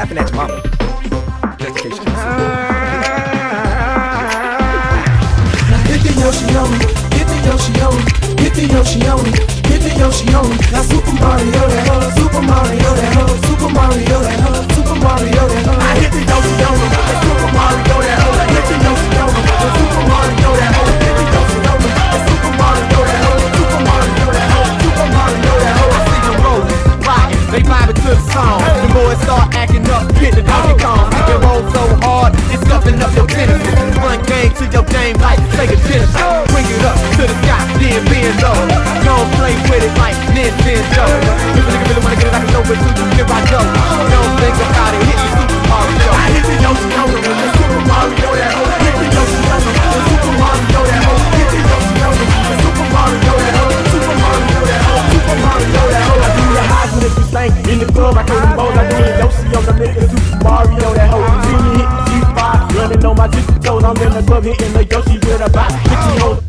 laughing at your mama. Just in case you can't Hit the Yoshi on me, hit the Yoshi on me, hit the Yoshi on me, hit the Yoshi on me. Now Super Mario that hoe, Super Mario that hoe, Super Mario that hoe, Super Mario that hoe. I hit the Yoshi on me, Super Mario that hoe, hit the Yoshi on me, Super Mario that hoe, hit the Yoshi on me, Super Mario that hoe, Super Mario that hoe, Super Mario that hoe. I see them rolling, rocking, they vibing to the song. The boys start acting up, hit the Donkey Kong. It rolls so hard, it's stuffing up your benefits. Run game to your game like Sega Genesis. Bring it up to the sky, then bend low. Don't play with it like Nintendo. If a nigga really wanna get it, I can show it to you. Here I go. Don't think about it, hit the Super Mario. I hit the Yoshi on me, the Super Mario that hoe. Hit the Yoshi on me, the Super Mario that hoe. Hit the Yoshi on me, the Super Mario that hoe. Super Mario that hoe, Super Mario that hoe. I do the highs when it's stank in the club. I can't even hold. I do the Yoshi on the nigga, Super Mario that hoe. See me hit the G5, running on my 10 toes. I'm in the club hitting the Yoshi with a bop. 50 hoes.